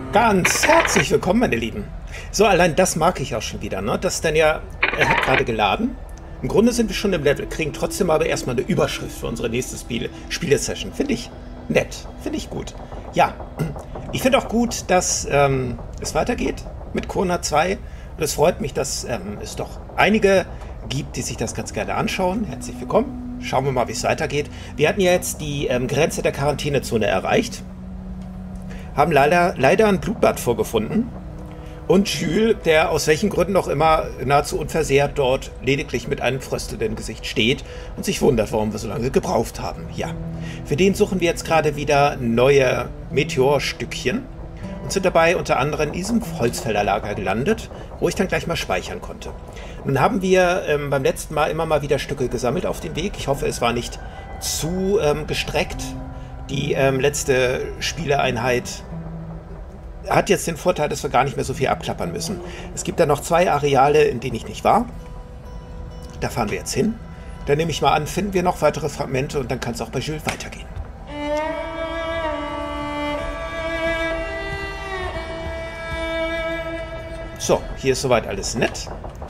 Ganz herzlich willkommen, meine Lieben. So, allein das mag ich auch schon wieder, ne? Das dann ja, er hat gerade geladen. Im Grunde sind wir schon im Level, kriegen trotzdem aber erstmal eine Überschrift für unsere nächste Spiele-Session. Finde ich nett, finde ich gut. Ja, ich finde auch gut, dass es weitergeht mit Kona 2. Und es freut mich, dass es doch einige gibt, die sich das ganz gerne anschauen. Herzlich willkommen. Schauen wir mal, wie es weitergeht. Wir hatten ja jetzt die Grenze der Quarantänezone erreicht. Haben leider ein Blutbad vorgefunden. Und Jules, der aus welchen Gründen auch immer nahezu unversehrt dort lediglich mit einem fröstelnden Gesicht steht und sich wundert, warum wir so lange gebraucht haben. Ja, für den suchen wir jetzt gerade wieder neue Meteorstückchen und sind dabei unter anderem in diesem Holzfällerlager gelandet, wo ich dann gleich mal speichern konnte. Nun haben wir beim letzten Mal immer mal wieder Stücke gesammelt auf dem Weg. Ich hoffe, es war nicht zu gestreckt. Die letzte Spieleeinheit hat jetzt den Vorteil, dass wir gar nicht mehr so viel abklappern müssen. Es gibt da noch 2 Areale, in denen ich nicht war. Da fahren wir jetzt hin. Dann nehme ich mal an, finden wir noch weitere Fragmente und dann kann es auch bei Jules weitergehen. So, hier ist soweit alles nett.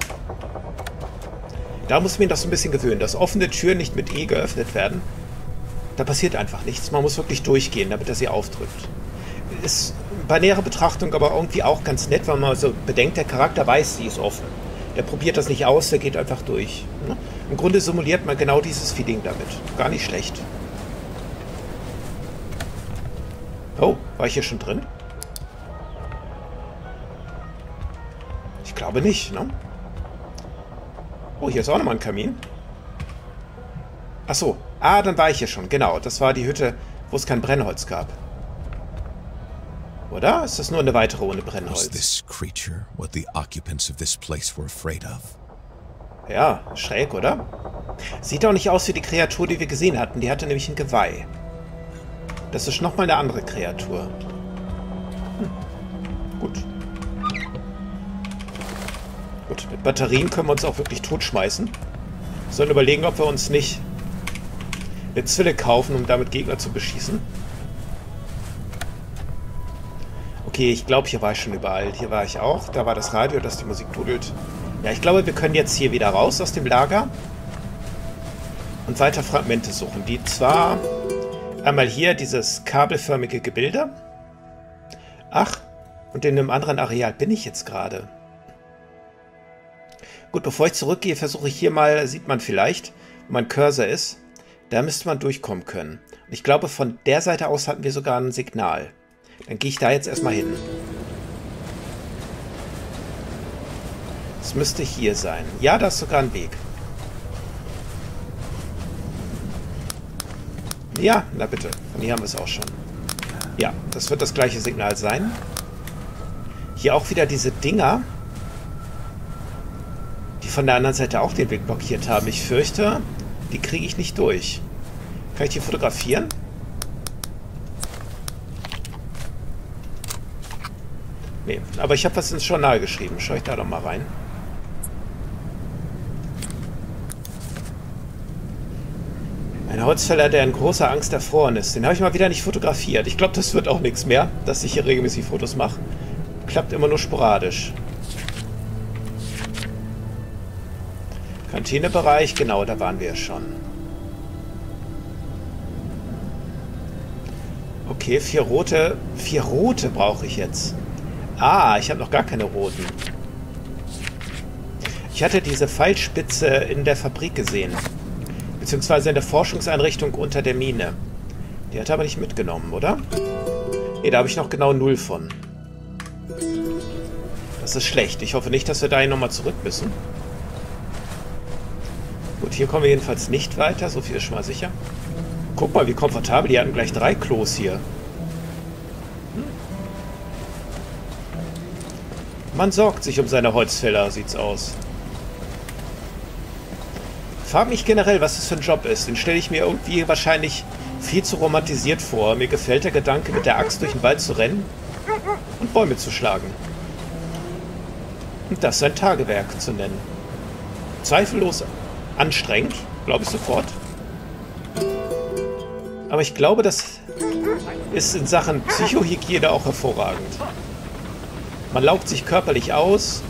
Da muss ich mir das so ein bisschen gewöhnen, dass offene Türen nicht mit E geöffnet werden. Da passiert einfach nichts. Man muss wirklich durchgehen, damit er sie aufdrückt. Ist bei näherer Betrachtung aber irgendwie auch ganz nett, weil man so bedenkt, der Charakter weiß, sie ist offen. Der probiert das nicht aus, der geht einfach durch. Im Grunde simuliert man genau dieses Feeling damit. Gar nicht schlecht. Oh, war ich hier schon drin? Ich glaube nicht, ne? Oh, hier ist auch nochmal ein Kamin. Ach so. Ah, dann war ich hier schon. Genau, das war die Hütte, wo es kein Brennholz gab. Oder? Ist das nur eine weitere ohne Brennholz? Was this creature what the occupants of this place were afraid of? Ja, schräg, oder? Sieht auch nicht aus wie die Kreatur, die wir gesehen hatten. Die hatte nämlich ein Geweih. Das ist nochmal eine andere Kreatur. Gut. Gut, mit Batterien können wir uns auch wirklich totschmeißen. Wir sollen überlegen, ob wir uns nicht eine Zwille kaufen, um damit Gegner zu beschießen. Okay, ich glaube, hier war ich schon überall. Hier war ich auch. Da war das Radio, das die Musik dudelt. Ja, ich glaube, wir können jetzt hier wieder raus aus dem Lager und weiter Fragmente suchen. Die zwar einmal hier dieses kabelförmige Gebilde. Ach, und in einem anderen Areal bin ich jetzt gerade. Gut, bevor ich zurückgehe, versuche ich hier mal, sieht man vielleicht, wo mein Cursor ist. Da müsste man durchkommen können. Und ich glaube, von der Seite aus hatten wir sogar ein Signal. Dann gehe ich da jetzt erstmal hin. Es müsste hier sein. Ja, da ist sogar ein Weg. Ja, na bitte. Von hier haben wir es auch schon. Ja, das wird das gleiche Signal sein. Hier auch wieder diese Dinger, die von der anderen Seite auch den Weg blockiert haben. Ich fürchte, die kriege ich nicht durch. Kann ich die fotografieren? Nee, aber ich habe was ins Journal geschrieben. Schau ich da doch mal rein. Ein Holzfäller, der in großer Angst erfroren ist. Den habe ich mal wieder nicht fotografiert. Ich glaube, das wird auch nichts mehr, dass ich hier regelmäßig Fotos mache. Klappt immer nur sporadisch. Kantinebereich, genau, da waren wir ja schon. Okay, 4 rote. 4 rote brauche ich jetzt. Ah, ich habe noch gar keine roten. Ich hatte diese Pfeilspitze in der Fabrik gesehen. Beziehungsweise in der Forschungseinrichtung unter der Mine. Die hat er aber nicht mitgenommen, oder? Ne, da habe ich noch genau 0 von. Das ist schlecht. Ich hoffe nicht, dass wir dahin nochmal zurück müssen. Gut, hier kommen wir jedenfalls nicht weiter. So viel ist schon mal sicher. Guck mal, wie komfortabel. Die hatten gleich 3 Klos hier. Man sorgt sich um seine Holzfäller, sieht's aus. Frag mich generell, was das für ein Job ist. Den stelle ich mir irgendwie wahrscheinlich viel zu romantisiert vor. Mir gefällt der Gedanke, mit der Axt durch den Wald zu rennen und Bäume zu schlagen. Und das sein Tagewerk zu nennen. Zweifellos anstrengend, glaube ich sofort. Aber ich glaube, das ist in Sachen Psychohygiene auch hervorragend. Man laugt sich körperlich aus.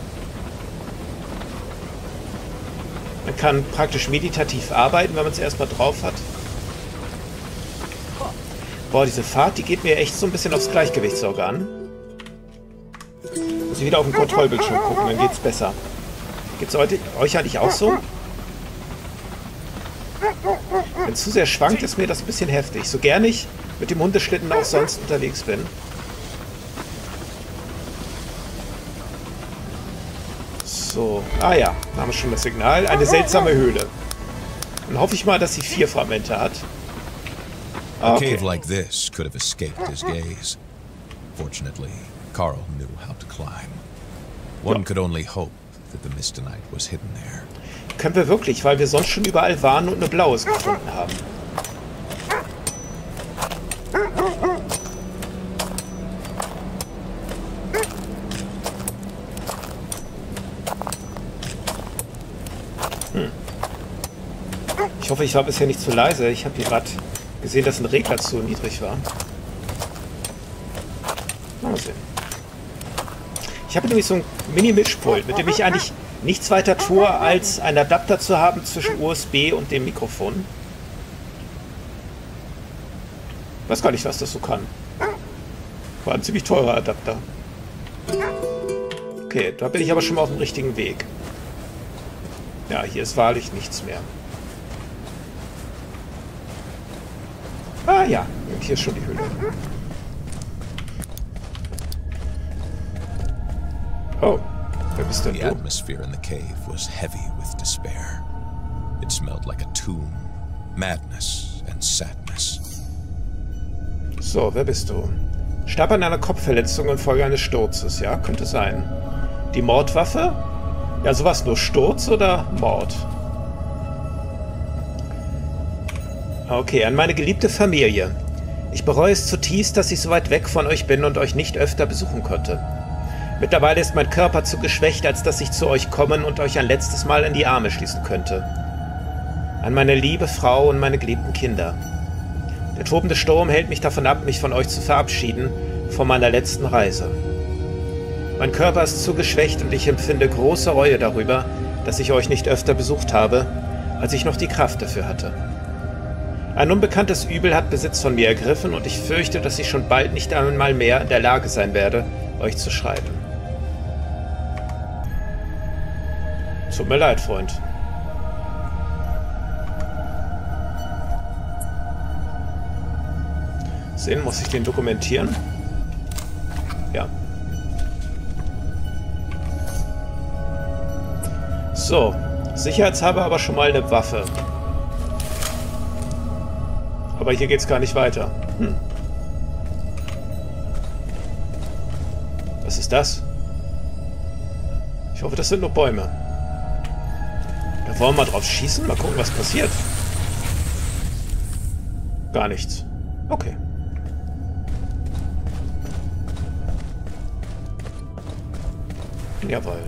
Man kann praktisch meditativ arbeiten, wenn man es erstmal drauf hat. Boah, diese Fahrt, die geht mir echt so ein bisschen aufs Gleichgewichtsorgan. Muss ich wieder auf den Kontrollbildschirm gucken, dann geht's besser. Geht's euch eigentlich auch so? Wenn es zu sehr schwankt, ist mir das ein bisschen heftig. So gern ich mit dem Hundeschlitten auch sonst unterwegs bin. So, ah ja, da haben wir schon das Signal. Eine seltsame Höhle. Dann hoffe ich mal, dass sie 4 Fragmente hat. A cave like this could have escaped his gaze. Fortunately, Carl knew how to climb. One could only hope that the Mistonite was hidden there. Können wir wirklich, weil wir sonst schon überall waren und eine Blaues gefunden haben. Ich hoffe, ich war bisher nicht zu leise. Ich habe hier gerade gesehen, dass ein Regler zu niedrig war. Mal sehen. Ich habe nämlich so ein Mini-Mischpult, mit dem ich eigentlich nichts weiter tue, als einen Adapter zu haben zwischen USB und dem Mikrofon. Weiß gar nicht, was das so kann. War ein ziemlich teurer Adapter. Okay, da bin ich aber schon mal auf dem richtigen Weg. Ja, hier ist wahrlich nichts mehr. Ah ja, und hier ist schon die Höhle. Oh, wer bist denn The du? atmosphere in the cave was heavy with despair. It smelled like a tomb, madness and sadness. So, wer bist du? Starb an einer Kopfverletzung infolge eines Sturzes, ja? Könnte sein. Die Mordwaffe? Ja, sowas nur Sturz oder Mord? Okay, an meine geliebte Familie. Ich bereue es zutiefst, dass ich so weit weg von euch bin und euch nicht öfter besuchen konnte. Mittlerweile ist mein Körper zu geschwächt, als dass ich zu euch kommen und euch ein letztes Mal in die Arme schließen könnte. An meine liebe Frau und meine geliebten Kinder. Der tobende Sturm hält mich davon ab, mich von euch zu verabschieden, von meiner letzten Reise. Mein Körper ist zu geschwächt und ich empfinde große Reue darüber, dass ich euch nicht öfter besucht habe, als ich noch die Kraft dafür hatte. Ein unbekanntes Übel hat Besitz von mir ergriffen und ich fürchte, dass ich schon bald nicht einmal mehr in der Lage sein werde, euch zu schreiben. Tut mir leid, Freund. Sehen, muss ich den dokumentieren? Ja. So, sicherheitshalber aber schon mal eine Waffe. Aber hier geht's gar nicht weiter. Was ist das? Ich hoffe, das sind nur Bäume. Da wollen wir mal drauf schießen. Mal gucken, was passiert. Gar nichts. Okay. Jawohl.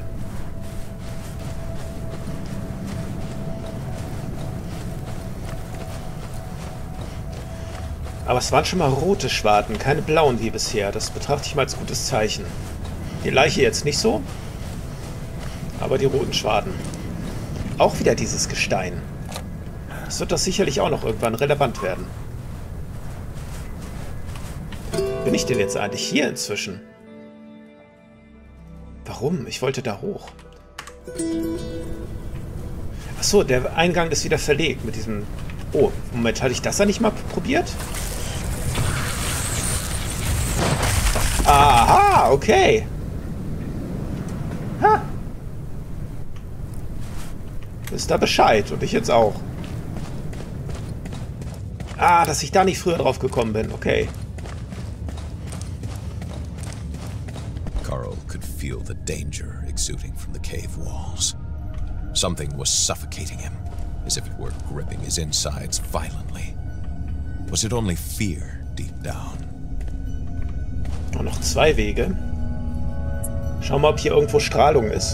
Aber es waren schon mal rote Schwarten, keine blauen wie bisher. Das betrachte ich mal als gutes Zeichen. Die Leiche jetzt nicht so, aber die roten Schwaden. Auch wieder dieses Gestein. Das wird doch sicherlich auch noch irgendwann relevant werden. Bin ich denn jetzt eigentlich hier inzwischen? Warum? Ich wollte da hoch. Achso, der Eingang ist wieder verlegt mit diesem... Oh, Moment, hatte ich das da nicht mal probiert? Aha, okay. Ha. Wisst da Bescheid und ich jetzt auch. Ah, dass ich da nicht früher drauf gekommen bin, okay. Carl could feel the danger exuding from the cave walls. Something was suffocating him, as if it were gripping his insides violently. Was it only fear deep down? Und noch 2 Wege. Schauen wir, ob hier irgendwo Strahlung ist.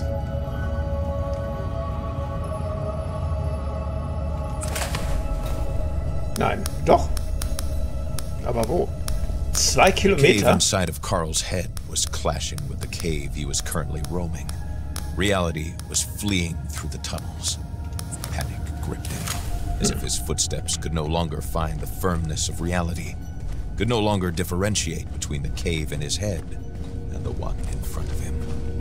Nein, doch. Aber wo? 2 The cave Kilometer? inside of Carl's head was clashing with the cave he was currently roaming. Reality was fleeing through the tunnels. Panic gripped him, as if his footsteps could no longer find the firmness of reality, could no longer differentiate between the cave in his head and the one in front of him.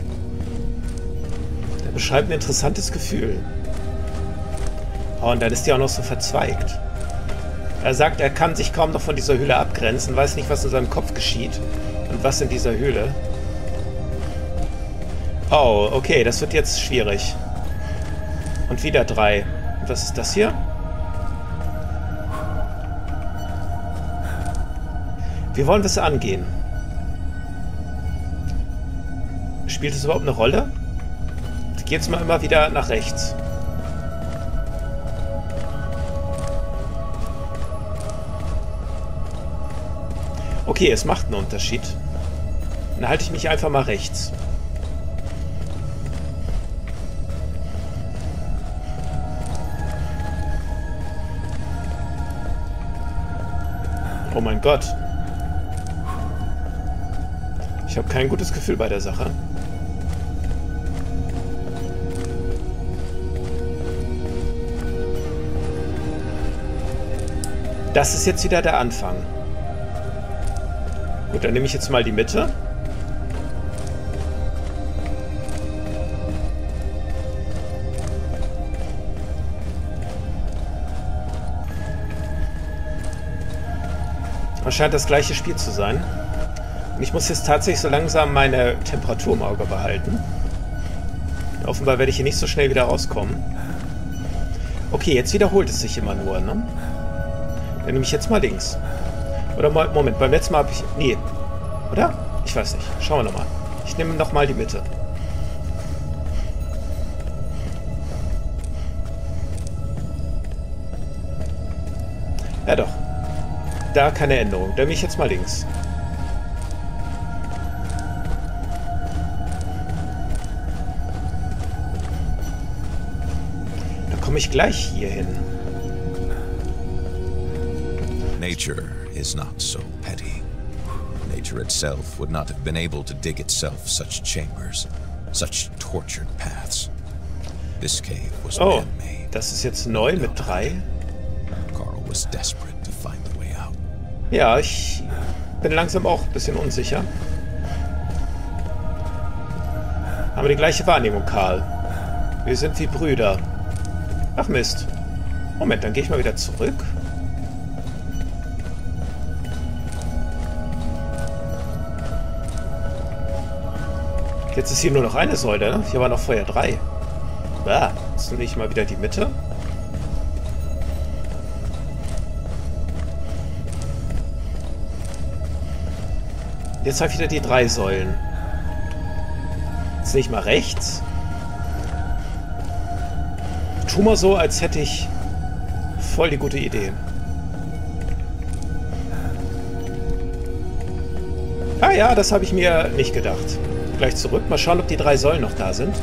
Der beschreibt ein interessantes Gefühl. Oh, und dann ist die auch noch so verzweigt. Er sagt, er kann sich kaum noch von dieser Höhle abgrenzen, weiß nicht, was in seinem Kopf geschieht und was in dieser Höhle. Oh, okay, das wird jetzt schwierig. Und wieder 3. Und was ist das hier? Wie wollen wir es angehen? Spielt es überhaupt eine Rolle? Geht es mal immer wieder nach rechts. Okay, es macht einen Unterschied. Dann halte ich mich einfach mal rechts. Oh mein Gott. Ich habe kein gutes Gefühl bei der Sache. Das ist jetzt wieder der Anfang. Gut, dann nehme ich jetzt mal die Mitte. Das scheint das gleiche Spiel zu sein. Und ich muss jetzt tatsächlich so langsam meine Temperatur im Auge behalten. Offenbar werde ich hier nicht so schnell wieder rauskommen. Okay, jetzt wiederholt es sich immer nur, ne? Dann nehme ich jetzt mal links. Oder Moment, beim letzten Mal habe ich... Nee. Oder? Ich weiß nicht. Schauen wir nochmal. Ich nehme nochmal die Mitte. Ja doch. Da keine Änderung. Dann nehme ich jetzt mal links. Da komme ich gleich hier hin. Nature is not so petty. Nature itself would not have been able to dig itself such chambers, such tortured paths. This cave was man-made. Das ist jetzt neu mit 3. Carl was desperate to find the way out. Ja, ich bin langsam auch ein bisschen unsicher. Haben wir die gleiche Wahrnehmung, Karl? Wir sind wie Brüder. Ach Mist. Moment, dann gehe ich mal wieder zurück. Jetzt ist hier nur noch eine Säule, ne? Hier waren noch vorher 3. Ah, jetzt nehme ich mal wieder die Mitte. Jetzt habe ich wieder die 3 Säulen. Jetzt nicht mal rechts. Tu mal so, als hätte ich voll die gute Idee. Ah ja, das habe ich mir nicht gedacht. Gleich zurück. Mal schauen, ob die 3 Säulen noch da sind.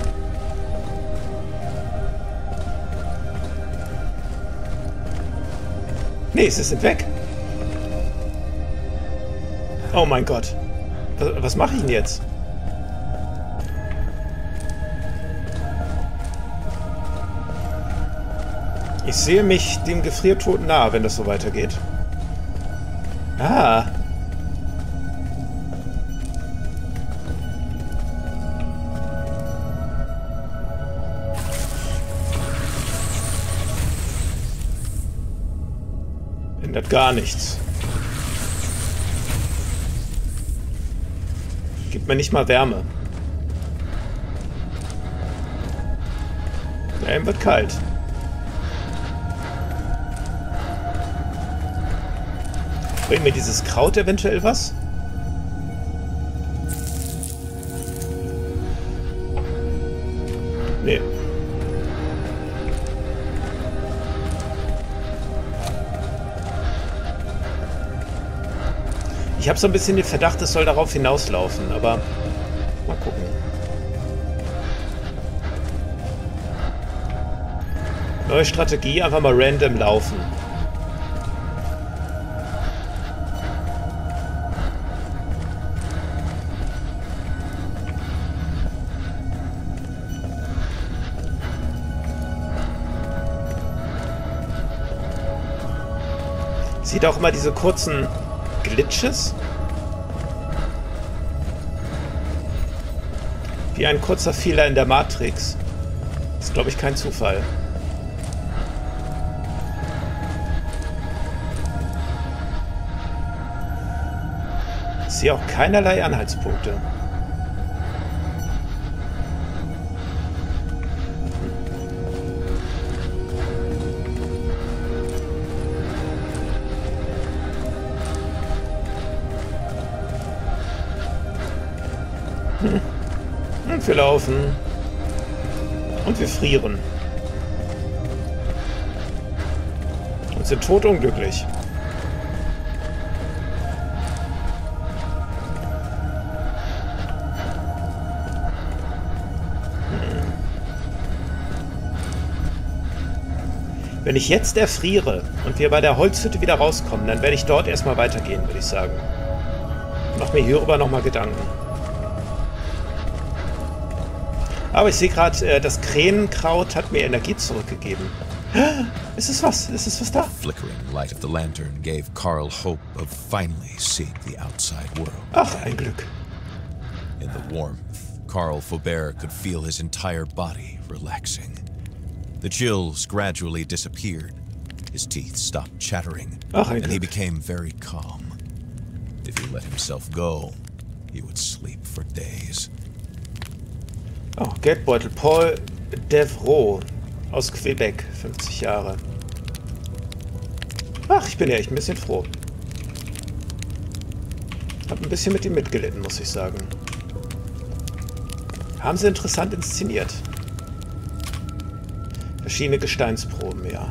Nee, sie sind weg. Oh mein Gott. Was mache ich denn jetzt? Ich sehe mich dem Gefriertoten nahe, wenn das so weitergeht. Ah. Ändert gar nichts. Gibt mir nicht mal Wärme. Ja, ihm wird kalt. Bringt mir dieses Kraut eventuell was? Nee. Ich habe so ein bisschen den Verdacht, es soll darauf hinauslaufen, aber mal gucken. Neue Strategie, einfach mal random laufen. Sieht auch immer diese kurzen Glitches. Wie ein kurzer Fehler in der Matrix. Das ist, glaube ich, kein Zufall. Ich sehe auch keinerlei Anhaltspunkte. Und wir laufen. Und wir frieren. Und sind todunglücklich. Wenn ich jetzt erfriere und wir bei der Holzhütte wieder rauskommen, dann werde ich dort erstmal weitergehen, würde ich sagen. Mach mir hierüber nochmal Gedanken. Aber ich sehe gerade, das Krähenkraut hat mir Energie zurückgegeben. Ist es was? Ist es was da? The flickering light of the lantern gave Carl hope of finally seeing the outside world. Ach, ein Glück. In the warmth, Carl Faubert could feel his entire body relaxing. The chills gradually disappeared. His teeth stopped chattering, and he became very calm. If he let himself go, he would sleep for days. Oh, Geldbeutel. Paul Devreau aus Quebec, 50 Jahre. Ach, ich bin ja echt ein bisschen froh. Hab ein bisschen mit ihm mitgelitten, muss ich sagen. Haben sie interessant inszeniert. Verschiedene Gesteinsproben, ja.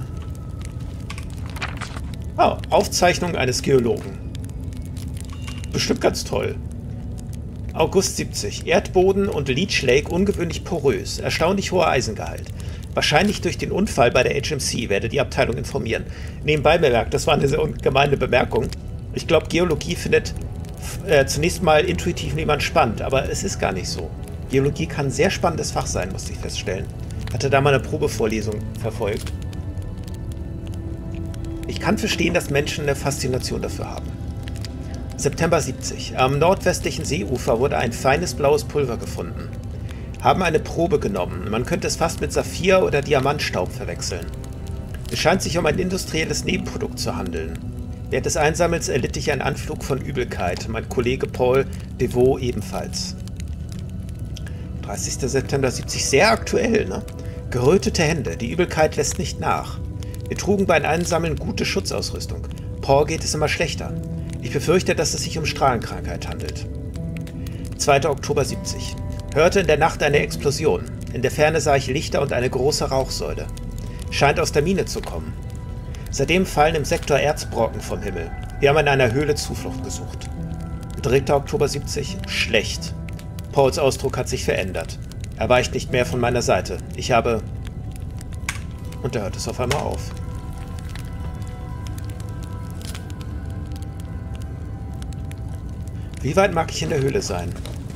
Oh, Aufzeichnung eines Geologen. Bestimmt ganz toll. August 70. Erdboden und Leech Lake ungewöhnlich porös. Erstaunlich hoher Eisengehalt. Wahrscheinlich durch den Unfall bei der HMC, werde die Abteilung informieren. Nebenbei bemerkt, das war eine sehr gemeine Bemerkung. Ich glaube, Geologie findet zunächst mal intuitiv niemand spannend, aber es ist gar nicht so. Geologie kann ein sehr spannendes Fach sein, musste ich feststellen. Hatte da mal eine Probevorlesung verfolgt. Ich kann verstehen, dass Menschen eine Faszination dafür haben. September 70. Am nordwestlichen Seeufer wurde ein feines blaues Pulver gefunden. Haben eine Probe genommen. Man könnte es fast mit Saphir- oder Diamantstaub verwechseln. Es scheint sich um ein industrielles Nebenprodukt zu handeln. Während des Einsammels erlitt ich einen Anflug von Übelkeit. Mein Kollege Paul Devaux ebenfalls. 30. September 70. Sehr aktuell, ne? Gerötete Hände. Die Übelkeit lässt nicht nach. Wir trugen beim Einsammeln gute Schutzausrüstung. Paul geht es immer schlechter. Ich befürchte, dass es sich um Strahlenkrankheit handelt. 2. Oktober 70. Hörte in der Nacht eine Explosion. In der Ferne sah ich Lichter und eine große Rauchsäule. Scheint aus der Mine zu kommen. Seitdem fallen im Sektor Erzbrocken vom Himmel. Wir haben in einer Höhle Zuflucht gesucht. 3. Oktober 70. Schlecht. Pauls Ausdruck hat sich verändert. Er weicht nicht mehr von meiner Seite. Ich habe... Und da hört es auf einmal auf. Wie weit mag ich in der Höhle sein?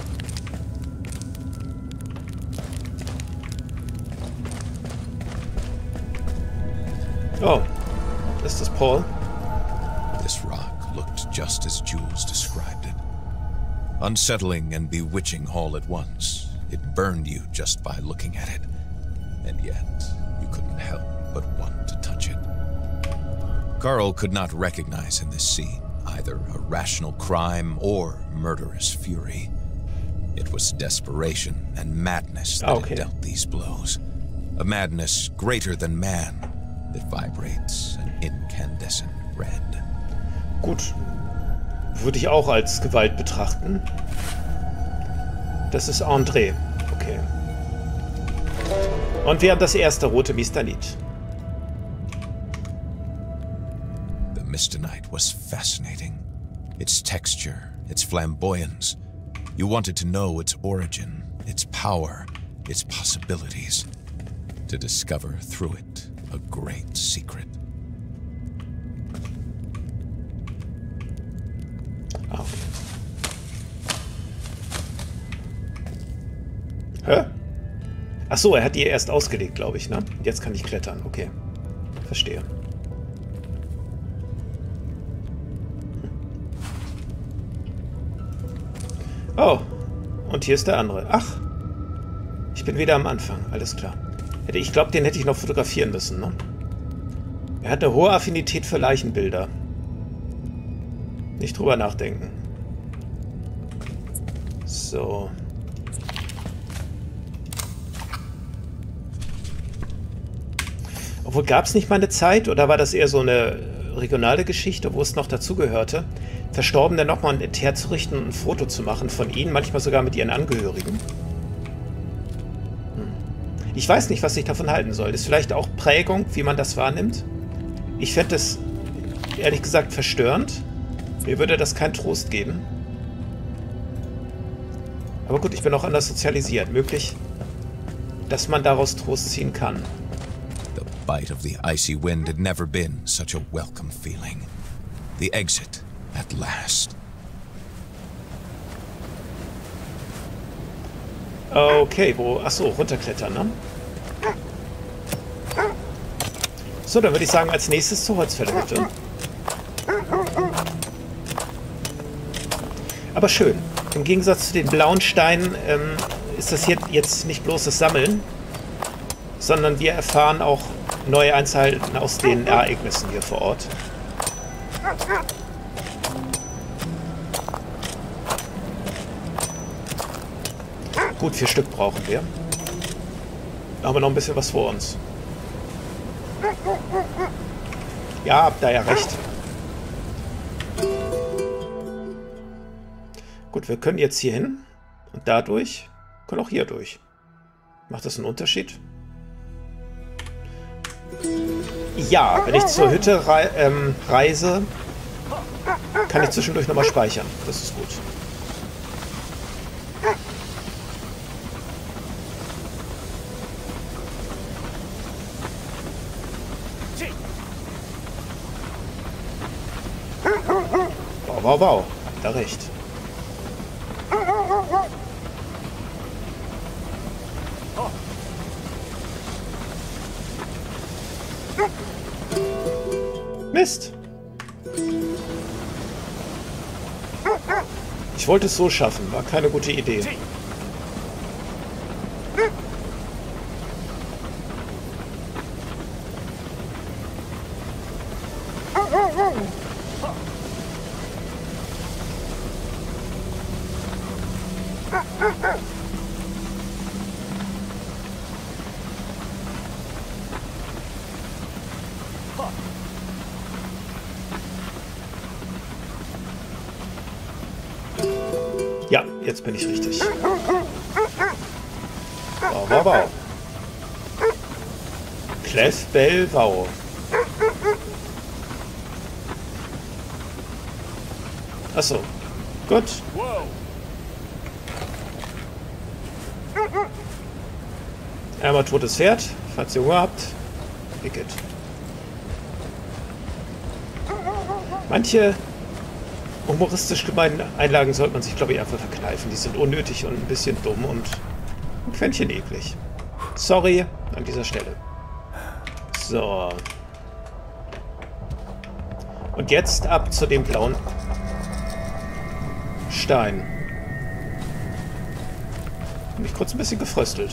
Oh, ist das Paul? This rock looked just as Jules described it. Unsettling and bewitching all at once. It burned you just by looking at it. And yet, you couldn't help but want to touch it. Carl could not recognize in this scene either a rational crime or murderous fury. It was desperation and madness that had dealt these blows. A madness greater than man that vibrates an incandescent red. Gut. Würde ich auch als Gewalt betrachten. Das ist André. Okay. Und wir haben das erste rote Mistanit. The Mistanite was fascinating. Its texture, its flamboyance. You wanted to know its origin, its power, its possibilities. To discover through it a great secret. Okay. Hä? Ach so, er hat die erst ausgelegt, glaube ich, ne? Jetzt kann ich klettern. Okay. Verstehe. Oh, und hier ist der andere. Ach, ich bin wieder am Anfang. Alles klar. Ich glaube, den hätte ich noch fotografieren müssen, ne? Er hat eine hohe Affinität für Leichenbilder. Nicht drüber nachdenken. So. Obwohl, gab es nicht mal eine Zeit, oder war das eher so eine regionale Geschichte, wo es noch dazugehörte, Verstorbene nochmal ein Inter zu richten und ein Foto zu machen von ihnen, manchmal sogar mit ihren Angehörigen? Ich weiß nicht, was ich davon halten soll. Ist vielleicht auch Prägung, wie man das wahrnimmt? Ich fände es, ehrlich gesagt, verstörend. Mir würde das keinen Trost geben. Aber gut, ich bin auch anders sozialisiert. Möglich, dass man daraus Trost ziehen kann. The bite of the icy wind had never been such a welcome feeling. The exit, at last. Okay, wo... Achso, runterklettern, ne? So, dann würde ich sagen, als nächstes zur Holzfällerhütte. Aber schön. Im Gegensatz zu den blauen Steinen ist das hier jetzt nicht bloß das Sammeln, sondern wir erfahren auch neue Einzelheiten aus den Ereignissen hier vor Ort. Gut, 4 Stück brauchen wir. Aber noch ein bisschen was vor uns. Ja, habt da ja recht. Gut, wir können jetzt hier hin. Und dadurch können auch hier durch. Macht das einen Unterschied? Ja, wenn ich zur Hütte reise, kann ich zwischendurch nochmal speichern. Das ist gut. Wow, wow, wow. Habt ihr recht. Mist. Ich wollte es so schaffen. War keine gute Idee. Ja, jetzt bin ich richtig. Wow, wow, wow. Clef Bell Wow. Achso. Gut. Einmal totes Pferd, falls ihr Hunger habt. Picket. Manche humoristisch gemeinen Einlagen sollte man sich, glaube ich, einfach verkneifen. Die sind unnötig und ein bisschen dumm und ein Quäntchen eklig. Sorry an dieser Stelle. So. Und jetzt ab zu dem blauen Stein. Bin ich kurz ein bisschen gefröstelt.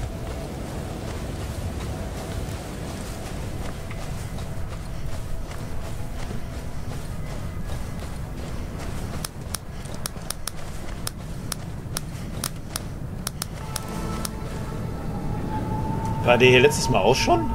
War der hier letztes Mal auch schon?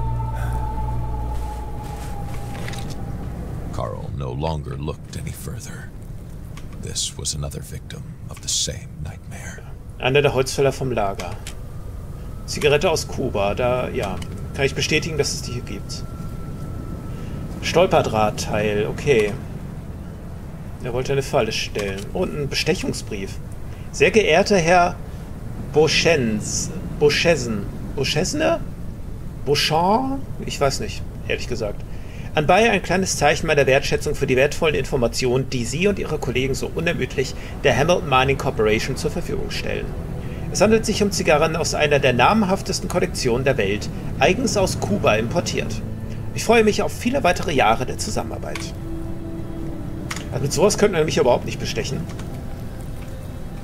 Carl no longer looked any further. This was another victim of the same nightmare. Einer der Holzfäller vom Lager. Zigarette aus Kuba. Da, ja, kann ich bestätigen, dass es die hier gibt. Stolperdrahtteil, okay. Er wollte eine Falle stellen. Und ein Bestechungsbrief. Sehr geehrter Herr Beauchesne? Beauchamp? Ich weiß nicht, ehrlich gesagt. Anbei ein kleines Zeichen meiner Wertschätzung für die wertvollen Informationen, die Sie und Ihre Kollegen so unermüdlich der Hamilton Mining Corporation zur Verfügung stellen. Es handelt sich um Zigarren aus einer der namhaftesten Kollektionen der Welt, eigens aus Kuba importiert. Ich freue mich auf viele weitere Jahre der Zusammenarbeit. Also mit sowas könnte man mich überhaupt nicht bestechen.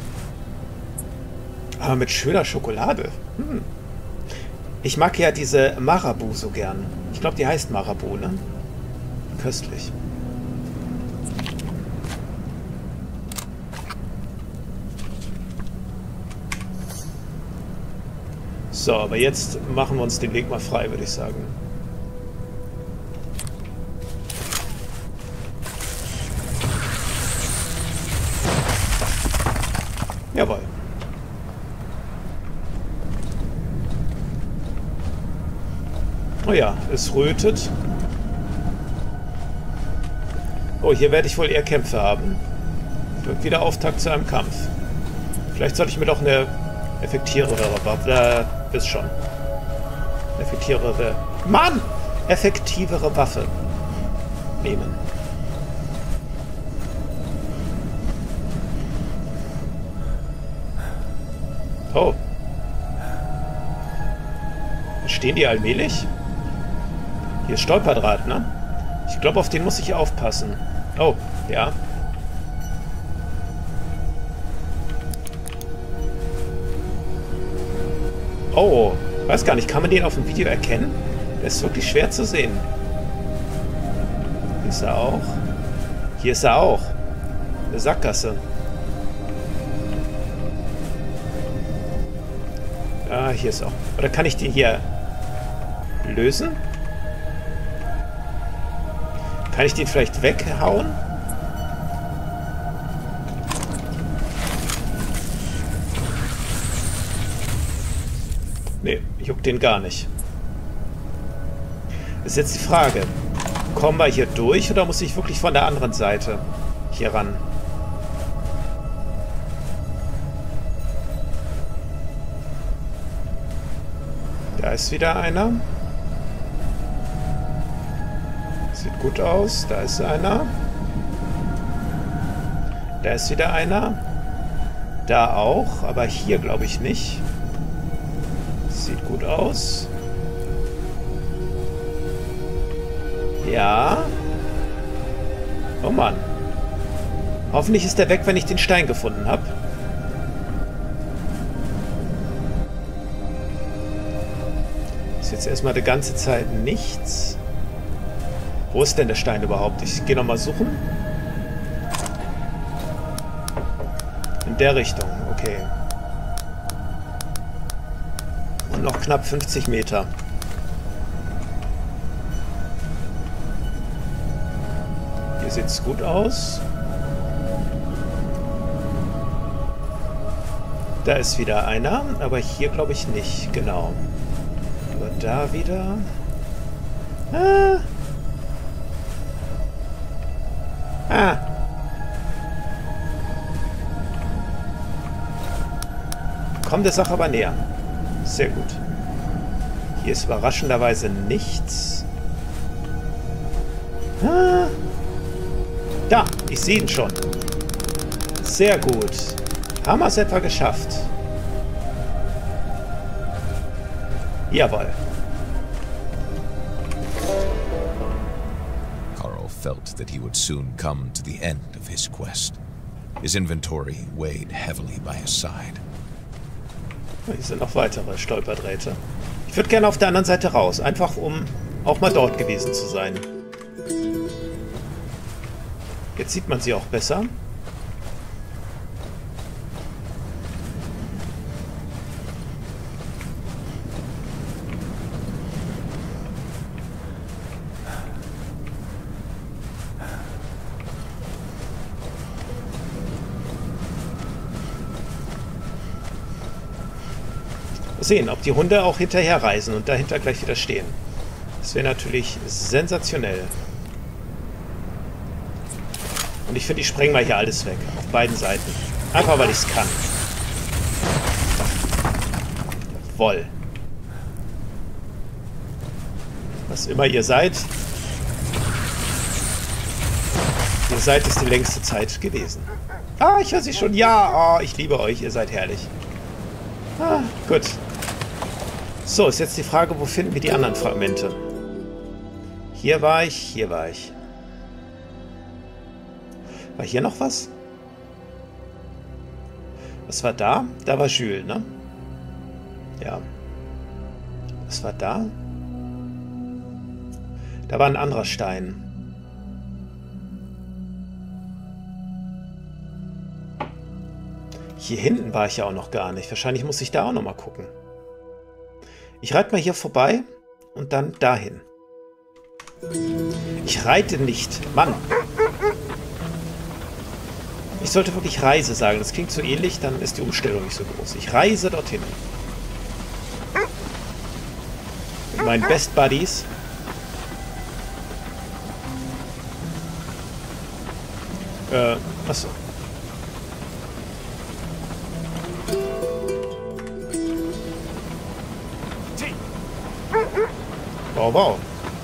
Aber mit schöner Schokolade. Ich mag ja diese Marabu so gern. Ich glaube, die heißt Marabu, ne? Köstlich. So, aber jetzt machen wir uns den Weg mal frei, würde ich sagen. Jawohl. Oh ja, es rötet. Oh, hier werde ich wohl eher Kämpfe haben. Und wieder Auftakt zu einem Kampf. Vielleicht sollte ich mir doch eine effektivere Waffe... ist schon. Effektivere... Mann! Effektivere Waffe nehmen. Oh. Stehen die allmählich? Hier ist Stolperdraht, ne? Ich glaube, auf den muss ich aufpassen. Oh, ja. Oh, weiß gar nicht, kann man den auf dem Video erkennen? Der ist wirklich schwer zu sehen. Hier ist er auch. Hier ist er auch. Eine Sackgasse. Ah, hier ist auch. Oder kann ich den hier lösen? Kann ich den vielleicht weghauen? Nee, juckt den gar nicht. Ist jetzt die Frage. Kommen wir hier durch oder muss ich wirklich von der anderen Seite hier ran? Da ist wieder einer. Sieht gut aus. Da ist einer. Da ist wieder einer. Da auch, aber hier glaube ich nicht. Sieht gut aus. Ja. Oh Mann. Hoffentlich ist der weg, wenn ich den Stein gefunden habe. Ist jetzt erstmal die ganze Zeit nichts. Wo ist denn der Stein überhaupt? Ich gehe nochmal suchen. In der Richtung, okay. Und noch knapp 50 Meter. Hier sieht es gut aus. Da ist wieder einer, aber hier glaube ich nicht, genau. Aber da wieder... Ah! Ah! Kommt der Sache aber näher. Sehr gut. Hier ist überraschenderweise nichts. Ah! Da! Ich sehe ihn schon. Sehr gut. Haben wir es etwa geschafft? Jawohl. Carl felt that he would soon come to the end of his quest. His inventory weighed heavily by his side. Hier sind noch weitere Stolperdrähte. Ich würde gerne auf der anderen Seite raus, einfach um auch mal dort gewesen zu sein. Jetzt sieht man sie auch besser. Sehen, ob die Hunde auch hinterher reisen und dahinter gleich wieder stehen. Das wäre natürlich sensationell. Und ich finde, ich spreng mal hier alles weg. Auf beiden Seiten. Einfach, weil ich es kann. Jawohl. Was immer ihr seid. Ihr seid es die längste Zeit gewesen. Ah, ich höre sie schon. Ja, oh, ich liebe euch. Ihr seid herrlich. Ah, gut. So, ist jetzt die Frage, wo finden wir die anderen Fragmente? Hier war ich, hier war ich. War hier noch was? Was war da? Da war Jules, ne? Ja. Was war da? Da war ein anderer Stein. Hier hinten war ich ja auch noch gar nicht. Wahrscheinlich muss ich da auch noch mal gucken. Ich reite mal hier vorbei und dann dahin. Ich reite nicht. Mann. Ich sollte wirklich Reise sagen. Das klingt so ähnlich, dann ist die Umstellung nicht so groß. Ich reise dorthin. Mit meinen Best Buddies. Achso. Wow, wow.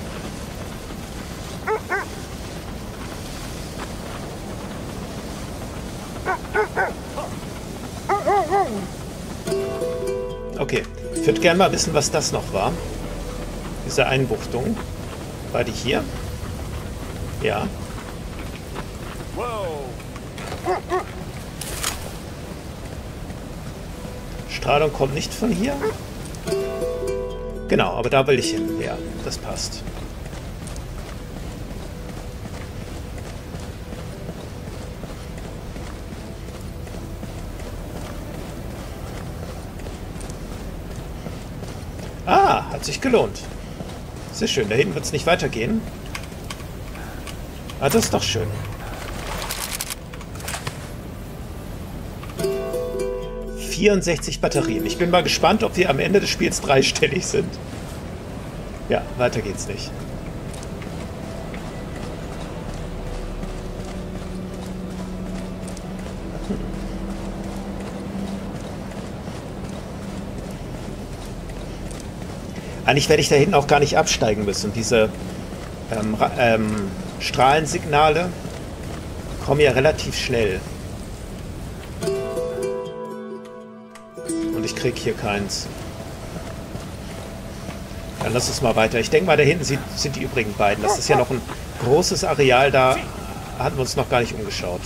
Okay, ich würde gerne mal wissen, was das noch war. Diese Einbuchtung. War die hier? Ja. Strahlung kommt nicht von hier. Genau, aber da will ich hin. Ja, das passt. Ah, hat sich gelohnt. Sehr schön, da hinten wird es nicht weitergehen. Ah, das ist doch schön. Batterien. Ich bin mal gespannt, ob wir am Ende des Spiels dreistellig sind. Ja, weiter geht's nicht. Eigentlich werde ich da hinten auch gar nicht absteigen müssen. Diese Strahlensignale kommen ja relativ schnell. Und ich krieg hier keins. Dann lass uns mal weiter. Ich denke mal, da hinten sind die übrigen beiden. Das ist ja noch ein großes Areal, da hatten wir uns noch gar nicht umgeschaut.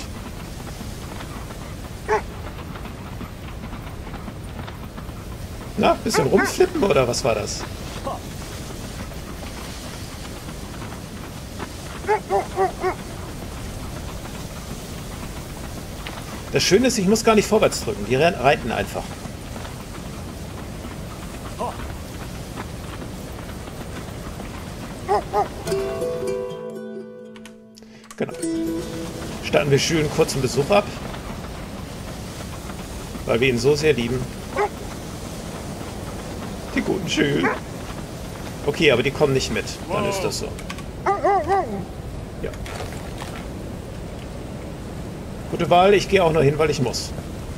Na, bisschen rumflippen oder was war das? Das Schöne ist, ich muss gar nicht vorwärts drücken. Die reiten einfach. Genau. Starten wir schön kurz einen Besuch ab. Weil wir ihn so sehr lieben. Die guten Schüler. Okay, aber die kommen nicht mit. Dann ist das so. Ja. Gute Wahl, ich gehe auch nur hin, weil ich muss.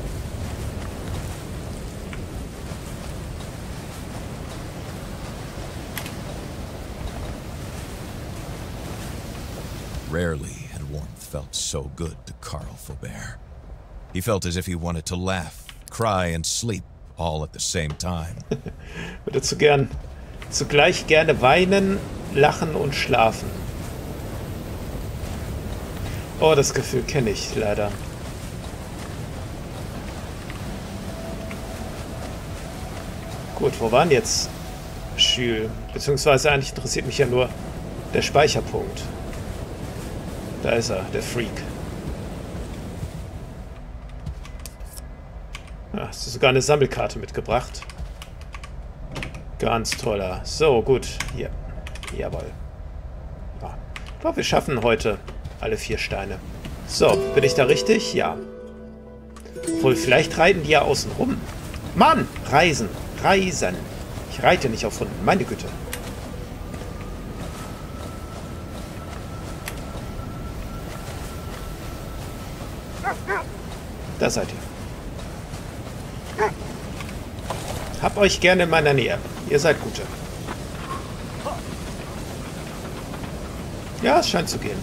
Rarely had warmth felt so good to Carl Faubert. He felt as if he wanted to laugh, cry and sleep all at the same time. Würde zugleich gerne weinen, lachen und schlafen. Oh, das Gefühl kenne ich leider. Gut, wo waren jetzt Jules? Beziehungsweise eigentlich interessiert mich ja nur der Speicherpunkt. Da ist er, der Freak. Ah, hast du sogar eine Sammelkarte mitgebracht? Ganz toller. So, gut. Hier. Jawohl. Ja. Ich glaube, wir schaffen heute alle 4 Steine. So, bin ich da richtig? Ja. Obwohl, vielleicht reiten die ja außen rum. Mann! Reisen! Reisen! Ich reite nicht auf Hunden. Meine Güte. Da seid ihr. Hab euch gerne in meiner Nähe. Ihr seid Gute. Ja, es scheint zu gehen.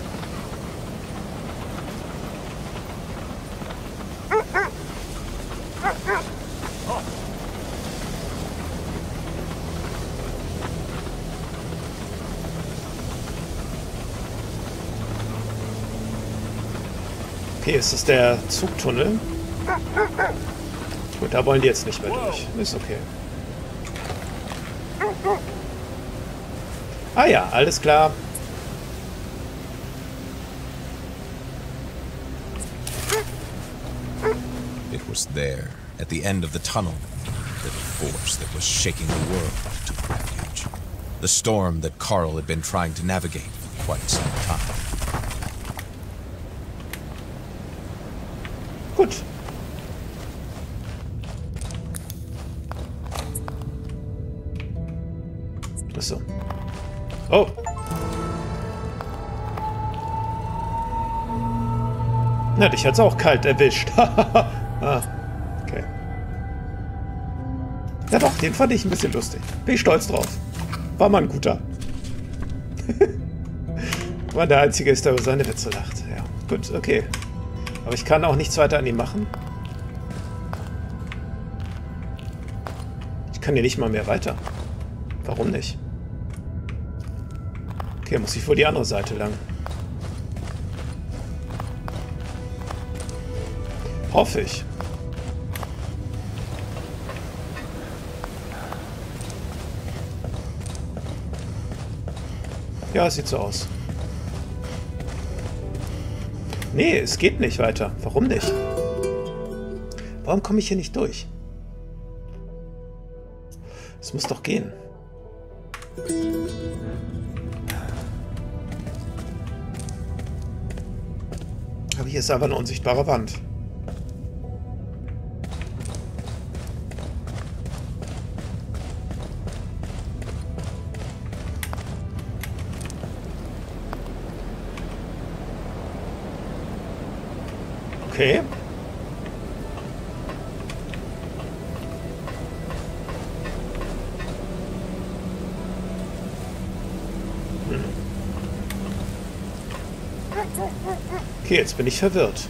Okay, ist das der Zugtunnel? Gut, da wollen die jetzt nicht mehr durch. Ist okay. Ah ja, alles klar. It was there, at the end of the tunnel, that the force that was shaking the world took refuge. The storm that Carl had been trying to navigate for quite some time. Gut. Achso. Oh. Na, dich hat's auch kalt erwischt. Ah, okay. Ja doch, den fand ich ein bisschen lustig. Bin ich stolz drauf. War mal ein guter. War der Einzige ist, der über seine Witze lacht. Ja, gut, okay. Aber ich kann auch nichts weiter an ihm machen. Ich kann hier nicht mal mehr weiter. Warum nicht? Okay, muss ich wohl die andere Seite lang. Hoffe ich. Ja, sieht so aus. Nee, es geht nicht weiter. Warum nicht? Warum komme ich hier nicht durch? Es muss doch gehen. Aber hier ist aber eine unsichtbare Wand. Okay. Okay, jetzt bin ich verwirrt.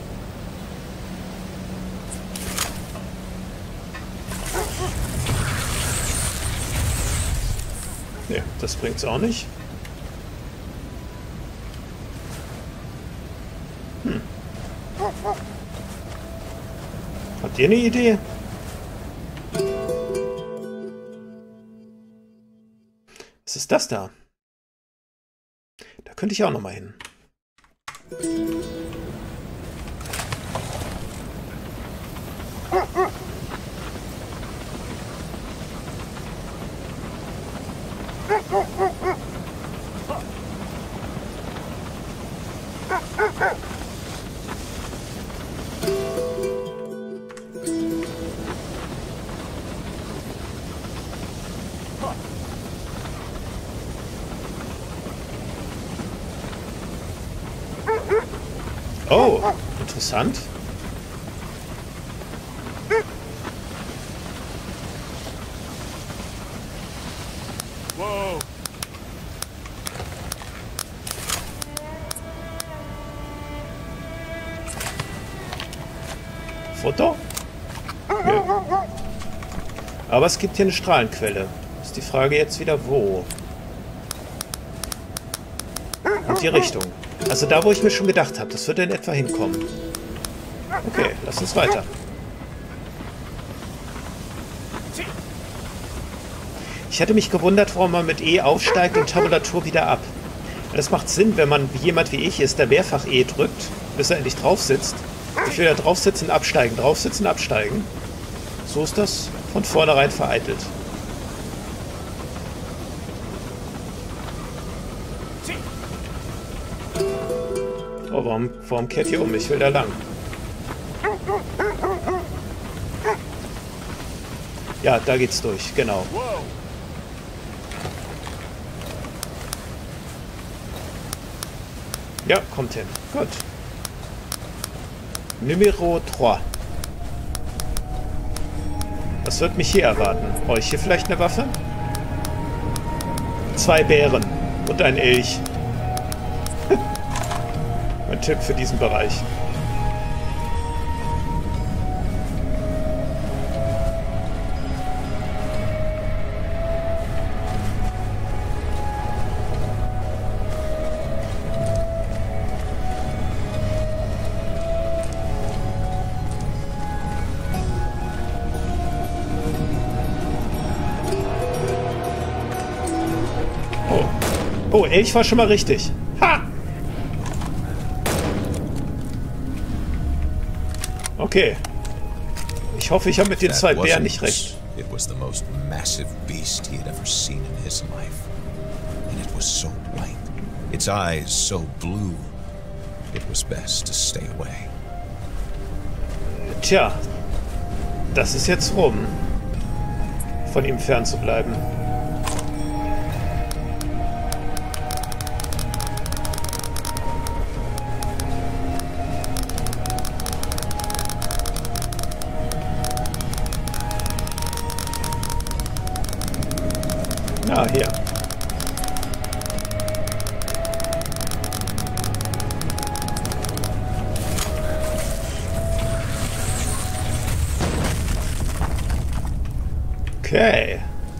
Nee, das bringt's auch nicht. Habt ihr eine Idee? Was ist das da? Da könnte ich auch noch mal hin. Oh, interessant. Whoa. Foto? Nö. Aber es gibt hier eine Strahlenquelle. Ist die Frage jetzt wieder wo? Und die Richtung. Also da, wo ich mir schon gedacht habe, das wird in etwa hinkommen. Okay, lass uns weiter. Ich hatte mich gewundert, warum man mit E aufsteigt und Tabulatur wieder ab. Das macht Sinn, wenn man wie jemand wie ich ist, der mehrfach E drückt, bis er endlich drauf sitzt. Ich will ja drauf sitzen, absteigen, drauf sitzen, absteigen. So ist das von vornherein vereitelt. Oh, warum kehrt hier um? Ich will da lang. Ja, da geht's durch, genau. Ja, kommt hin. Gut. Numero 3. Was wird mich hier erwarten? Brauche ich hier vielleicht eine Waffe? 2 Bären und ein Elch. Mein Tipp für diesen Bereich. Oh, Elch war schon mal richtig. Ha! Okay. Ich hoffe, ich habe mit den That zwei Bären wasn't- nicht recht. It was the most massive beast he had ever seen in his life. And it was so white, its eyes so blue. It was best to stay away. Tja, das ist jetzt rum. Von ihm fernzubleiben. Ah, hier. Okay.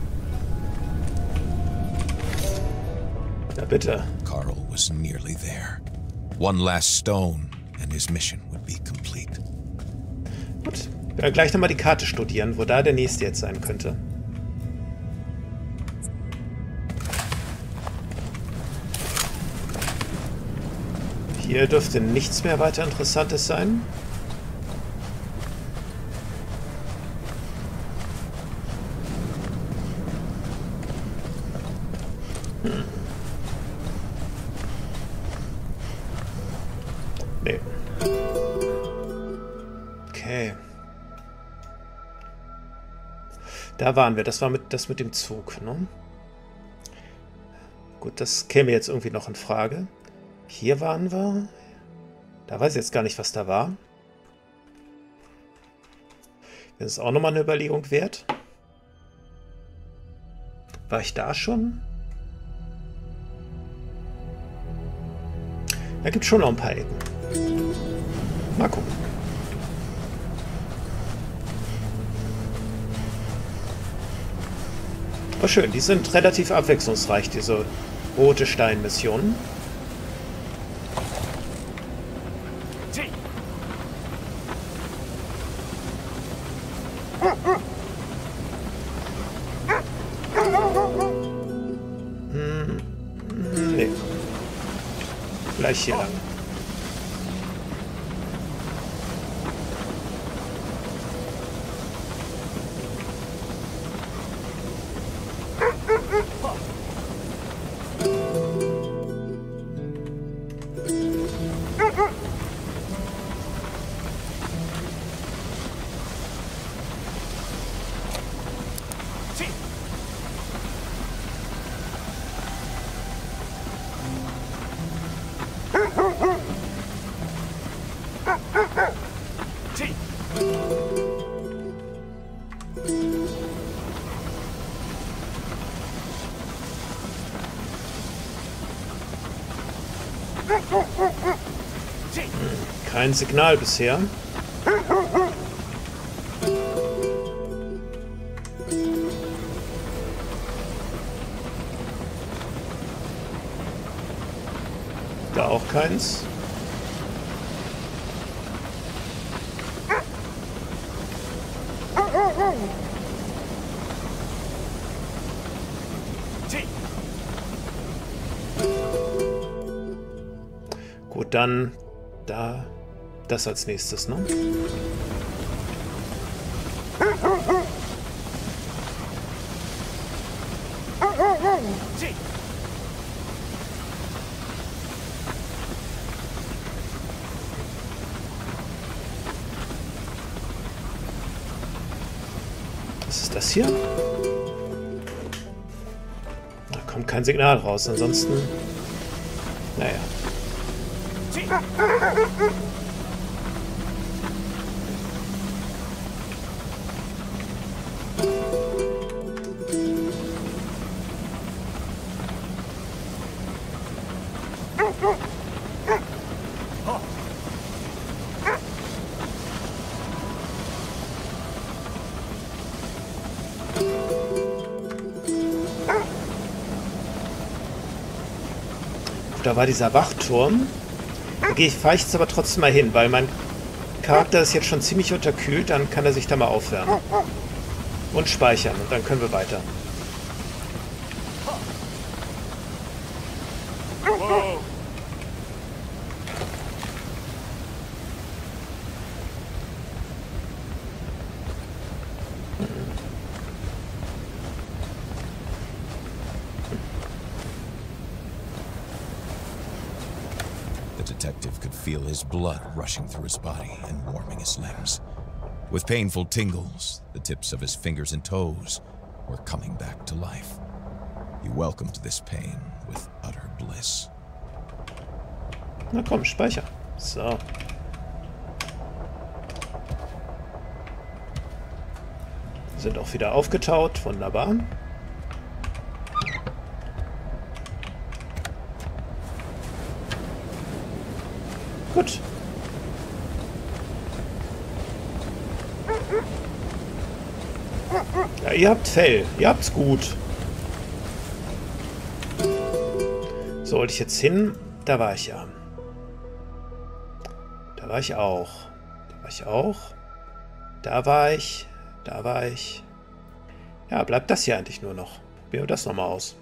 Na bitte. Carl was nearly there. One last stone, and his mission would be complete. Gut. Wir werden gleich nochmal die Karte studieren, wo da der nächste jetzt sein könnte. Hier dürfte nichts mehr weiter Interessantes sein. Nee. Okay. Da waren wir. Das war das mit dem Zug, ne? Gut, das käme jetzt irgendwie noch in Frage. Hier waren wir. Da weiß ich jetzt gar nicht, was da war. Das ist auch nochmal eine Überlegung wert. War ich da schon? Da gibt es schon noch ein paar Ecken. Mal gucken. Aber schön, die sind relativ abwechslungsreich, diese rote Steinmissionen. Nee. Gleich hier lang. Kein Signal bisher. Da auch keins. Gut, dann da das als nächstes, ne? Was ist das hier? Da kommt kein Signal raus, ansonsten... Naja. Da war dieser Wachturm. Da fahre ich jetzt aber trotzdem mal hin, weil mein Charakter ist jetzt schon ziemlich unterkühlt. Dann kann er sich da mal aufwärmen. Und speichern. Und dann können wir weiter. Whoa! The detective could feel his blood rushing through his body and warming his limbs. With painful tingles, the tips of his fingers and toes were coming back to life. He welcomed this pain with utter bliss. Na komm, speicher. So. Sind auch wieder aufgetaut. Wunderbar. Gut. Ja, ihr habt Fell. Ihr habt's gut. So, wollte ich jetzt hin? Da war ich ja. Da war ich auch. Da war ich auch. Da war ich. Da war ich. Ja, bleibt das hier eigentlich nur noch. Probieren wir das nochmal aus.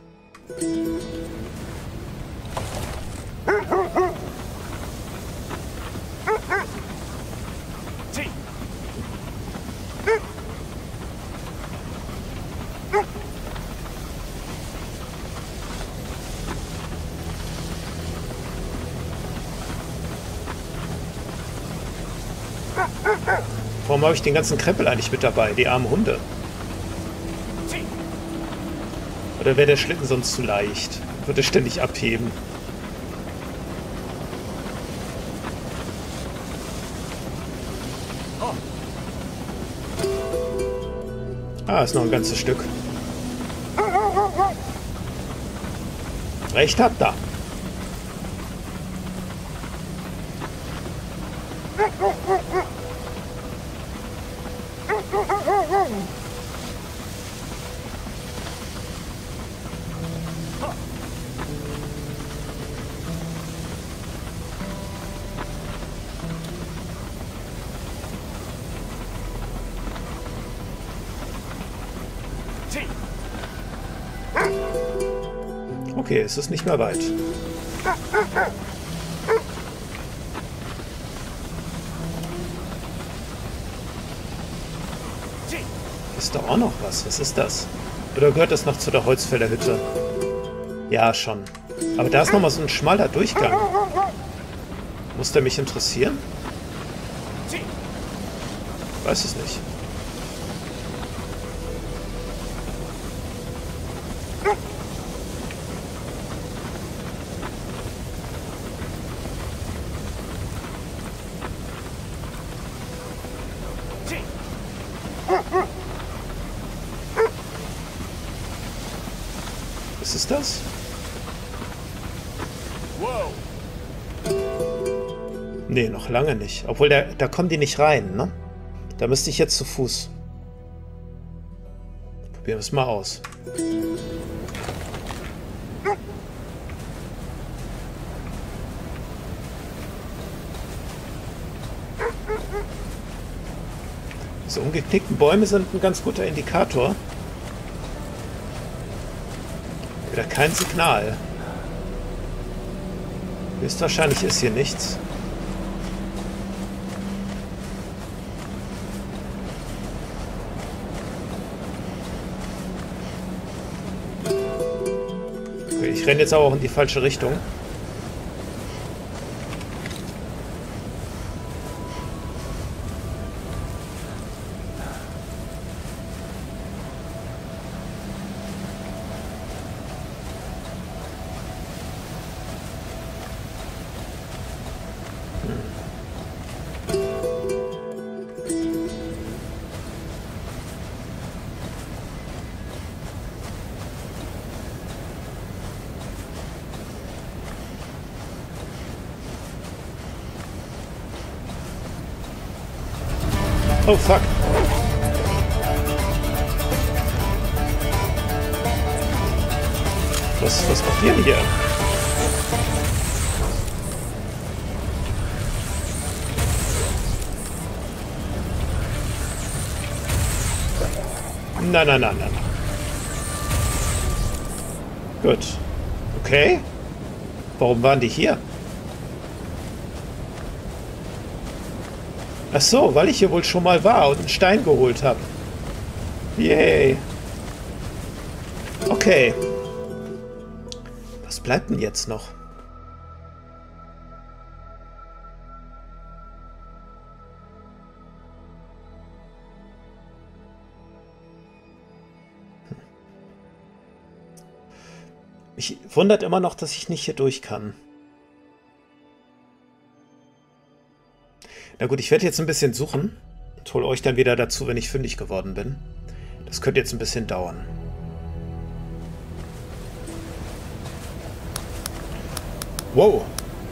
Warum habe ich den ganzen Krempel eigentlich mit dabei? Die armen Hunde. Oder wäre der Schlitten sonst zu leicht? Würde ständig abheben. Ah, ist noch ein ganzes Stück. Recht habt ihr. Okay, es ist nicht mehr weit. Ist da auch noch was? Was ist das? Oder gehört das noch zu der Holzfällerhütte? Ja, schon. Aber da ist noch mal so ein schmaler Durchgang. Muss der mich interessieren? Weiß es nicht. Was ist das? Whoa! Nee, noch lange nicht. Obwohl, da kommen die nicht rein, ne? Da müsste ich jetzt zu Fuß. Probieren wir es mal aus. Diese umgeknickten Bäume sind ein ganz guter Indikator. Wieder kein Signal. Höchstwahrscheinlich ist hier nichts. Okay, ich renne jetzt aber auch in die falsche Richtung. Oh, fuck. Was macht ihr denn hier? Nein. Gut. Okay. Warum waren die hier? Ach so, weil ich hier wohl schon mal war und einen Stein geholt habe. Yay. Okay. Was bleibt denn jetzt noch? Mich wundert immer noch, dass ich nicht hier durch kann. Na gut, ich werde jetzt ein bisschen suchen und hole euch dann wieder dazu, wenn ich fündig geworden bin. Das könnte jetzt ein bisschen dauern. Wow.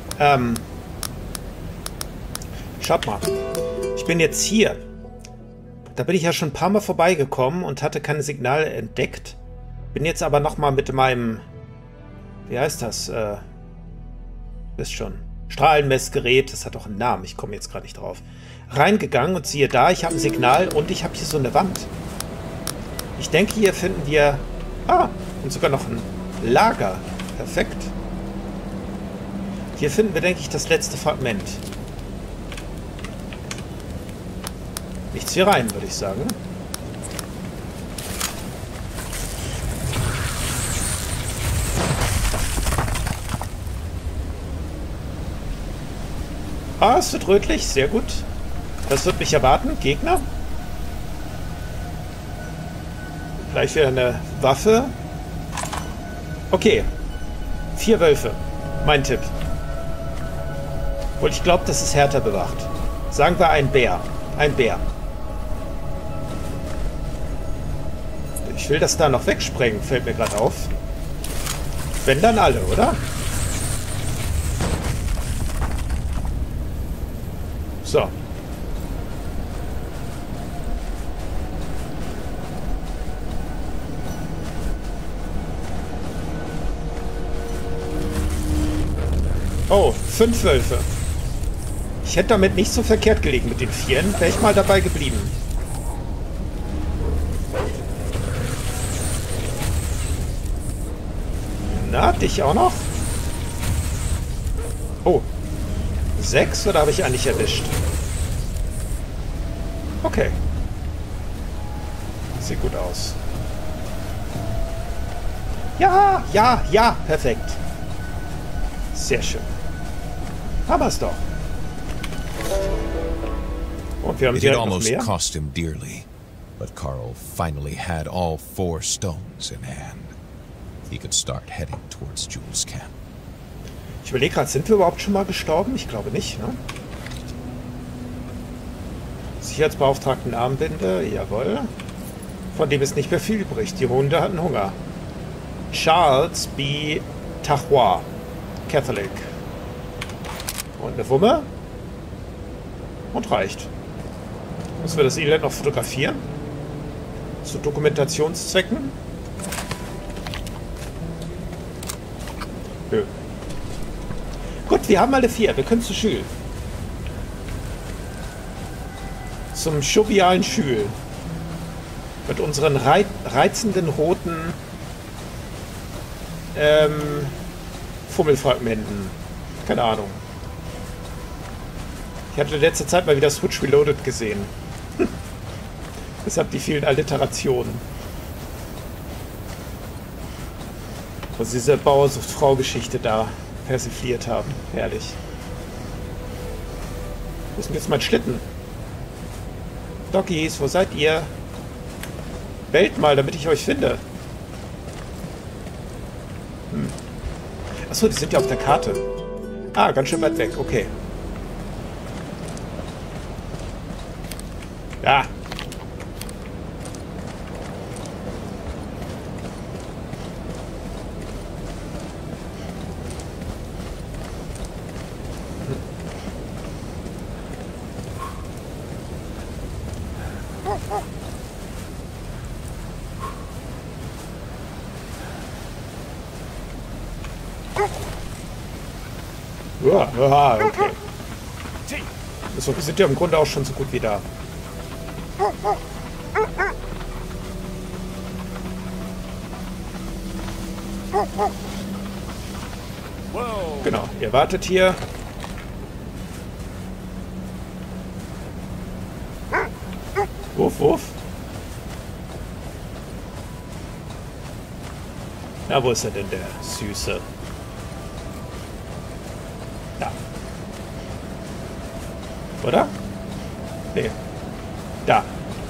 Schaut mal. Ich bin jetzt hier. Da bin ich ja schon ein paar Mal vorbeigekommen und hatte kein Signal entdeckt. Bin jetzt aber nochmal mit meinem... Wie heißt das? Wisst schon. Strahlenmessgerät. Das hat doch einen Namen. Ich komme jetzt gerade nicht drauf. Reingegangen und siehe da, ich habe ein Signal und ich habe hier so eine Wand. Ich denke, hier finden wir... Ah, und sogar noch ein Lager. Perfekt. Hier finden wir, denke ich, das letzte Fragment. Nichts hier rein, würde ich sagen. Ah, es wird rötlich. Sehr gut. Das wird mich erwarten. Gegner. Gleich wieder eine Waffe. Okay. 4 Wölfe. Mein Tipp. Und ich glaube, das ist härter bewacht. Sagen wir ein Bär. Ein Bär. Ich will das da noch wegsprengen, fällt mir gerade auf. Wenn dann alle, oder? So. Oh, 5 Wölfe. Ich hätte damit nicht so verkehrt gelegen mit den 4. Wäre ich mal dabei geblieben. Na, dich auch noch? Oh. 6 oder habe ich eigentlich erwischt? Okay. Sieht gut aus. Ja, ja, ja, perfekt. Sehr schön. Haben wir es doch. Und wir haben It hier had noch almost mehr. cost him dearly, but Carl finally had all 4 stones in hand. He could start heading towards Jules' camp. Ich überlege gerade, sind wir überhaupt schon mal gestorben? Ich glaube nicht, ne? Sicherheitsbeauftragten Armbinde, jawohl. Von dem ist nicht mehr viel übrig. Die Hunde hatten Hunger. Charles B. Tachois, Catholic. Und eine Wumme. Und reicht. Müssen wir das Elend noch fotografieren? Zu Dokumentationszwecken? Nö. Gut, wir haben alle 4. Wir können zu Schül. Zum jovialen Schül. Mit unseren reizenden roten Fummelfragmenten. Keine Ahnung. Ich hatte in letzter Zeit mal wieder Switch Reloaded gesehen. Deshalb die vielen Alliterationen. Wo sie diese Bauersucht-Frau-Geschichte da persifliert haben. Herrlich. Wo ist denn jetzt mein Schlitten? Doggies, wo seid ihr? Bellt mal, damit ich euch finde. Achso, die sind ja auf der Karte. Ah, ganz schön weit weg. Okay. Ja. Ja, okay. So, wir sind ja im Grunde auch schon so gut wie da. Whoa. Genau, ihr wartet hier. Wuff, wuff. Na, wo ist er denn, der Süße? Da. Oder? Nee. Da.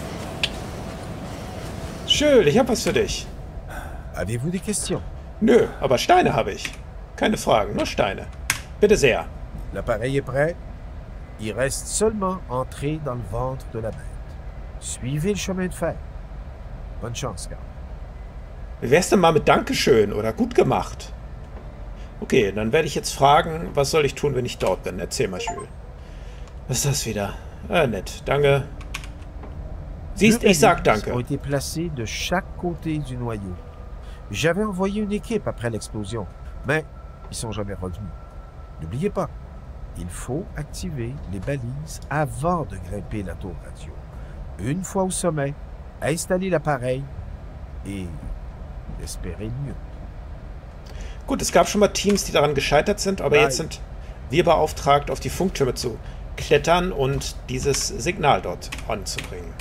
Schön, ich hab was für dich. Avez-vous des questions? Nö, aber Steine habe ich. Keine Fragen, nur Steine. Bitte sehr. L'appareil est prêt. Il reste seulement entrer dans le ventre de la bête. Suivez le chemin de fer. Bonne chance, Carl. Wie wär's denn mal mit Dankeschön oder gut gemacht? Okay, dann werde ich jetzt fragen, was soll ich tun, wenn ich dort bin? Erzähl mal, Jules. Was ist das wieder? Nett. Danke. Siehst, ich sag danke. Ont été placés de chaque côté du noyau. J'avais envoyé une équipe après l'explosion, mais ils sont jamais revenus. N'oubliez pas, il faut activer les balises avant de grimper la tour radio. Une fois au sommet, installer l'appareil et espérer le mieux. Gut, es gab schon mal Teams, die daran gescheitert sind, aber jetzt sind wir beauftragt, auf die Funktürme zu klettern und dieses Signal dort anzubringen.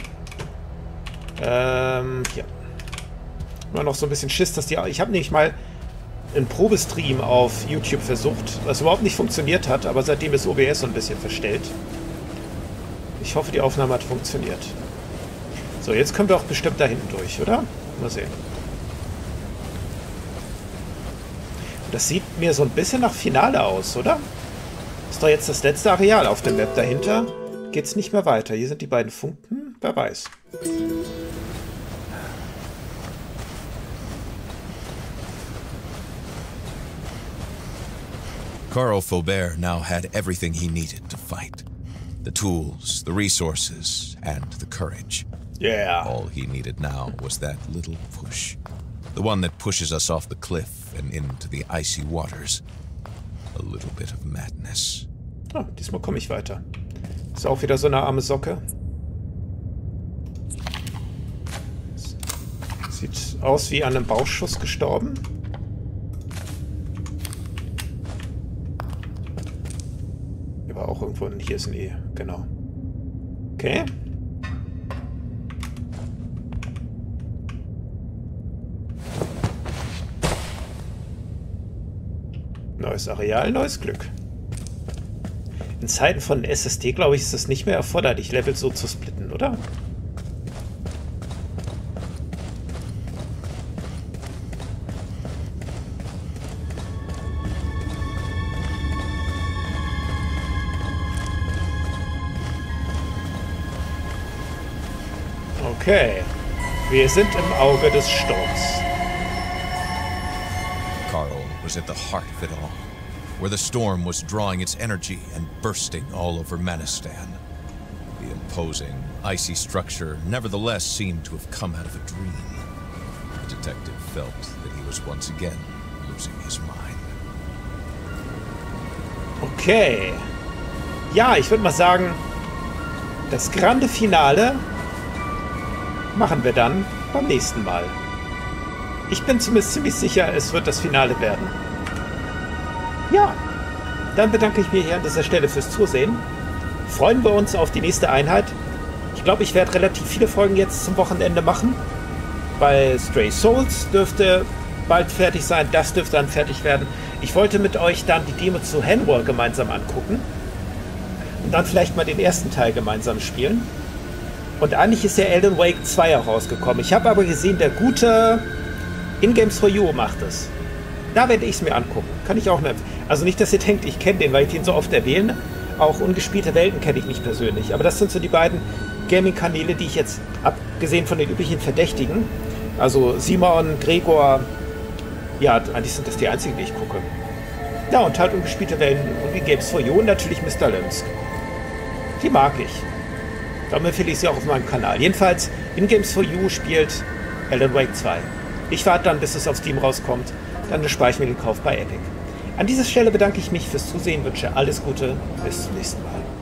Hier. Immer noch so ein bisschen Schiss, dass die... Ich habe nämlich mal einen Probestream auf YouTube versucht, was überhaupt nicht funktioniert hat, aber seitdem ist OBS so ein bisschen verstellt. Ich hoffe, die Aufnahme hat funktioniert. So, jetzt können wir auch bestimmt da hinten durch, oder? Mal sehen. Das sieht mir so ein bisschen nach Finale aus, oder? Ist doch jetzt das letzte Areal auf der Map. Dahinter geht's nicht mehr weiter. Hier sind die beiden Funken. Wer weiß. Carl Faubert now had everything he needed to fight. The tools, the resources, and the courage. Yeah. All he needed now was that little push. The one that pushes us off the cliff and into the icy waters. A little bit of madness. Oh, diesmal komme ich weiter. Ist auch wieder so eine arme Socke. Sieht aus wie an einem Bauchschuss gestorben. Hier war auch irgendwo hier ist ein E. Genau. Okay. Neues Areal, neues Glück. In Zeiten von SSD, glaube ich, ist es nicht mehr erforderlich, Level so zu splitten, oder? Okay. Wir sind im Auge des Sturms. Carl was at the heart of it all, where the storm was drawing its energy and bursting all over Manistan. The imposing, icy structure nevertheless seemed to have come out of a dream. The detective felt that he was once again losing his mind. Okay. Ja, ich würde mal sagen, das grande Finale machen wir dann beim nächsten Mal. Ich bin zumindest ziemlich sicher, es wird das Finale werden. Ja, dann bedanke ich mich hier an dieser Stelle fürs Zusehen. Freuen wir uns auf die nächste Einheit. Ich glaube, ich werde relativ viele Folgen jetzt zum Wochenende machen. Weil Stray Souls dürfte bald fertig sein. Das dürfte dann fertig werden. Ich wollte mit euch dann die Demo zu Hanwar gemeinsam angucken. Und dann vielleicht mal den ersten Teil gemeinsam spielen. Und eigentlich ist ja Alan Wake 2 auch rausgekommen. Ich habe aber gesehen, der gute In-Games for You macht es. Da werde ich es mir angucken. Kann ich auch nicht. Also nicht, dass ihr denkt, ich kenne den, weil ich den so oft erwähne. Auch Ungespielte Welten kenne ich nicht persönlich. Aber das sind so die beiden Gaming-Kanäle, die ich jetzt, abgesehen von den üblichen Verdächtigen, also Simon, Gregor, ja, eigentlich sind das die einzigen, die ich gucke. Ja, und halt Ungespielte Welten und In-Games for You und natürlich Mr. Limsk. Die mag ich. Darum empfehle ich sie auch auf meinem Kanal. Jedenfalls, In-Games for You spielt Alan Wake 2. Ich warte dann, bis es auf Steam rauskommt. Dann spare ich mir den Kauf bei Epic. An dieser Stelle bedanke ich mich fürs Zusehen, wünsche alles Gute, bis zum nächsten Mal.